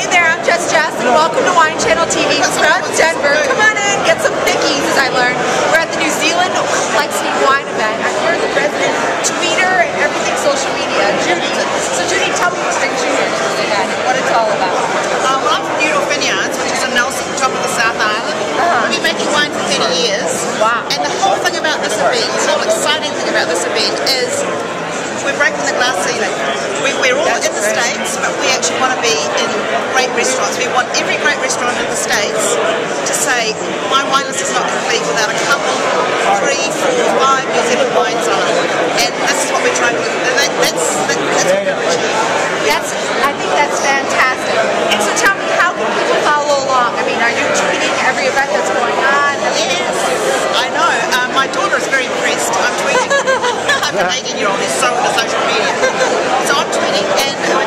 Hey there, I'm JustJess, and welcome to Wine Channel TV from Denver. Come on in, get some thickies, as I learned. We're at the New Zealand Complexity Wine event. I'm here as the resident tweeter and everything social media, Judy. So Judy, tell me what brings you here to this event, what it's all about. Well, I'm from Neudorf Winery, which is in Nelson, top of the South Island. We've been making wine for 30 years. Wow. And the whole thing about this event, the whole exciting thing about this event is we're breaking the glass ceiling. We're all in the States, but we actually want to be in great restaurants. We want every great restaurant in the States to say, my wine list is not complete without a couple, 3, 4, 5 New Zealand wines on it. And this is what we're trying to do. And that's what we're achieving. I think that's fantastic. And so tell me, how can people follow along? I mean, are you tweeting every event that's going on? Yes, I know. My daughter is very impressed. I'm tweeting. I have an 18-year-old who's so into social media. So I'm tweeting, and